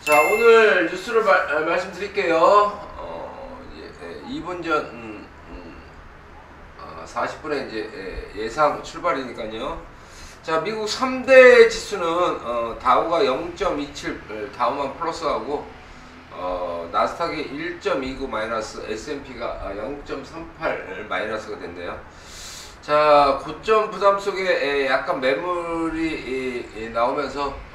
자, 오늘 뉴스를 말씀드릴게요. 2분 전 40분에 이제 예상 출발이니까요. 자, 미국 3대 지수는 다우가 0.27 다우만 플러스하고 나스닥이 1.29 마이너스, S&P가 0.38 마이너스가 됐네요. 자, 고점 부담 속에 약간 매물이 나오면서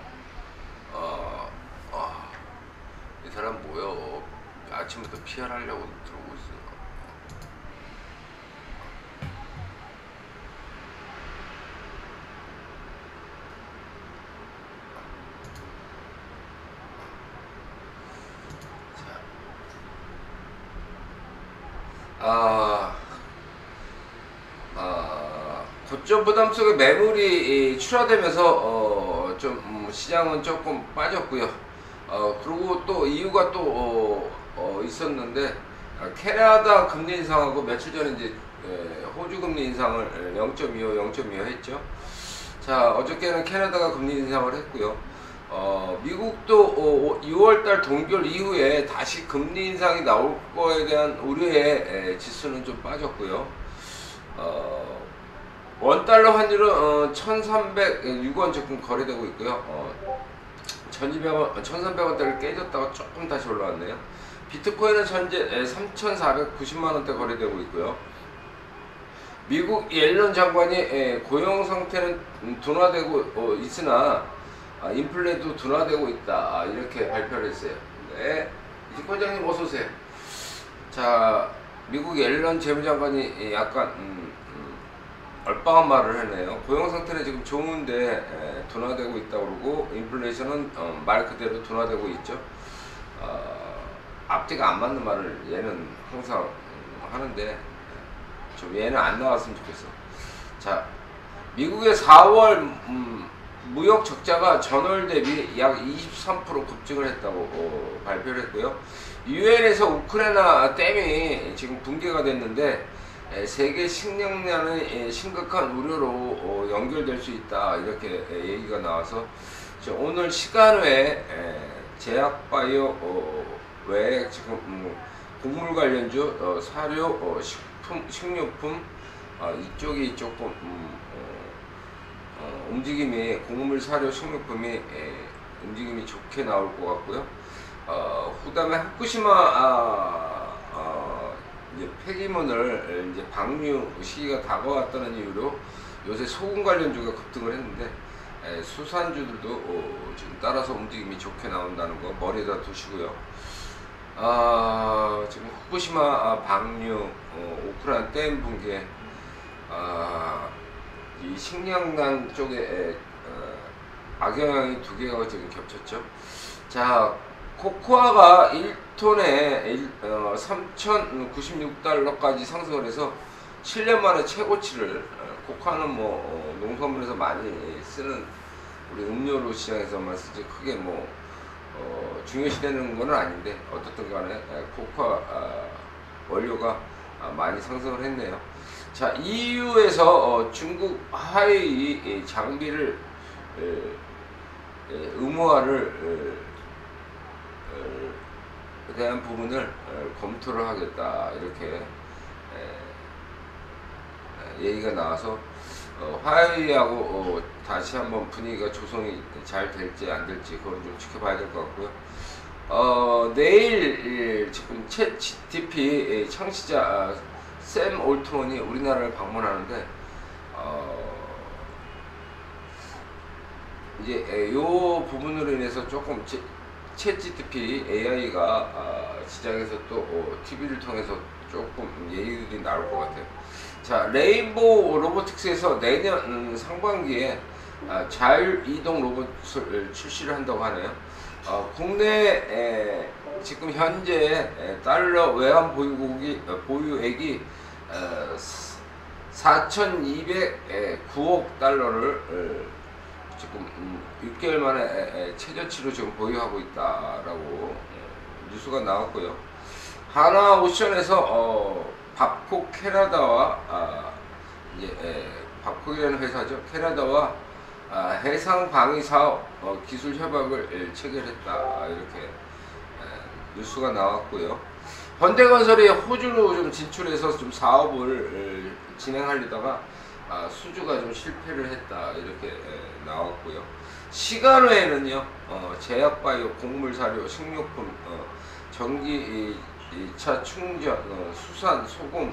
이 사람 뭐요? 아침부터 피하려고 들어오고 있어. 고점 부담 속에 매물이 출하되면서 좀 시장은 조금 빠졌고요. 그리고 또 이유가 또 있었는데, 캐나다 금리 인상하고 며칠 전에 이제 호주 금리 인상을 0.25 했죠. 자, 어저께는 캐나다가 금리 인상을 했고요. 미국도 6월달 동결 이후에 다시 금리 인상이 나올 거에 대한 우려의 지수는 좀 빠졌고요. 원달러 환율은 1,306원 조금 거래되고 있고요. 1,200원, 1,300원대를 깨졌다가 조금 다시 올라왔네요. 비트코인은 현재 3,490만원대 거래되고 있고요. 미국 옐런 장관이 고용 상태는 둔화되고 있으나 인플레도 둔화되고 있다, 이렇게 발표를 했어요. 네, 이직권장님 어서오세요. 자, 미국 옐런 재무장관이 약간 얼빵한 말을 하네요. 고용 상태는 지금 좋은데 둔화되고 있다고 그러고, 인플레이션은 말 그대로 둔화되고 있죠. 앞뒤가 안 맞는 말을 얘는 항상 하는데 좀 얘는 안 나왔으면 좋겠어. 자, 미국의 4월 무역 적자가 전월 대비 약 23% 급증을 했다고 발표를 했고요. 유엔에서 우크라이나 댐이 지금 붕괴가 됐는데 세계 식량난의 심각한 우려로 연결될 수 있다, 이렇게 얘기가 나와서 오늘 시간 외에 제약바이오 외에 지금 곡물 관련주, 사료, 식료품 이쪽이 조금 움직임이, 곡물, 사료, 식료품이 움직임이 좋게 나올 것 같고요. 그다음에 후쿠시마 이제 폐기물을 이제 방류 시기가 다가왔다는 이유로 요새 소금 관련주가 급등을 했는데, 수산주들도 지금 따라서 움직임이 좋게 나온다는 거 머리에다 두시고요. 지금 후쿠시마 방류, 우크라이나 댐 붕괴, 이 식량난 쪽에 악영향이 두 개가 지금 겹쳤죠. 자, 코코아가 1톤에 3,096달러까지 상승을 해서 7년 만에 최고치를, 코코아는 뭐 농산물에서 많이 쓰는 우리 음료로 시장에서만 쓰지 크게 뭐 중요시되는 건 아닌데, 어떻든 간에 코코아 원료가 많이 상승을 했네요. 자, EU에서 중국 하웨이 장비를 의무화를 대한 부분을 검토를 하겠다, 이렇게 얘기가 나와서 화웨이하고 다시 한번 분위기가 조성이 잘 될지 안 될지 그건 좀 지켜봐야 될 것 같고요. 내일 지금 챗 GTP 창시자 샘 올트먼이 우리나라를 방문하는데, 이제 요 부분으로 인해서 조금 챗GPT AI가 시장에서 또 TV를 통해서 조금 얘기들이 나올 것 같아요. 자, 레인보우 로보틱스에서 내년 상반기에 자율이동 로봇을 출시를 한다고 하네요. 국내 지금 현재 달러 외환 보유액이 4,209억 달러를 지금 6개월 만에 최저치로 지금 보유하고 있다라고 뉴스가 나왔고요. 하나오션에서 밥콕 캐나다와 이제 밥콕이라는 회사죠. 캐나다와 해상 방위 사업 기술 협약을 체결했다 이렇게 뉴스가 나왔고요. 현대건설이 호주로 좀 진출해서 좀 사업을 진행하려다가 수주가 좀 실패를 했다 이렇게 나왔고요. 시간외에는요 제약바이오, 곡물사료, 식료품, 전기 2차 충전, 수산, 소금,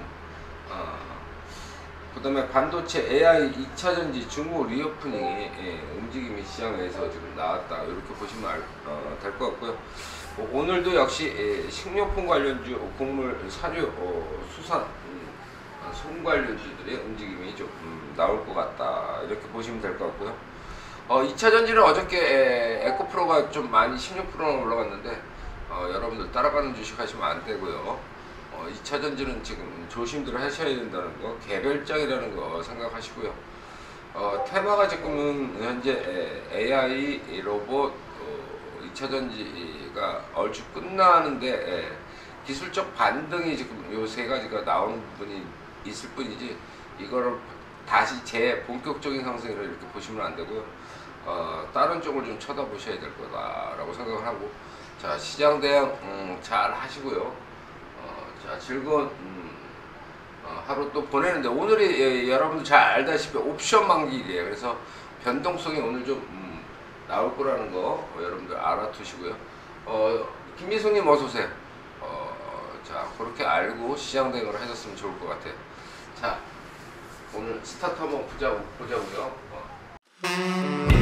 그 다음에 반도체, AI, 2차전지, 중국 리오프닝이 움직임이 시장에서 지금 나왔다 이렇게 보시면 될 것 같고요. 오늘도 역시 식료품 관련주, 곡물, 사료, 수산, 소금 관련주들의 움직임이 좀 나올 것 같다 이렇게 보시면 될 것 같고요. 2차전지는 어저께 에코프로가 좀 많이 16%나 올라갔는데 여러분들 따라가는 주식 하시면 안 되고요. 2차전지는 지금 조심들 하셔야 된다는 거, 개별장이라는 거 생각하시고요. 테마가 지금은 현재 AI, 로봇, 2차전지가 얼추 끝나는데 기술적 반등이 지금 요 세 가지가 나오는 부분이 있을 뿐이지 이거를 다시 본격적인 상승이라 이렇게 보시면 안 되고요. 다른 쪽을 좀 쳐다보셔야 될 거다라고 생각을 하고, 자, 시장 대응 잘 하시고요. 자, 즐거운 하루 또 보내는데, 오늘이 여러분들 잘 알다시피 옵션 만기일이에요. 그래서 변동성이 오늘 좀 나올 거라는 거 여러분들 알아두시고요. 김미숙님 어서 오세요. 자, 그렇게 알고 시장 대응을 하셨으면 좋을 것 같아요. 자, 오늘 스타트 한번 보자고요.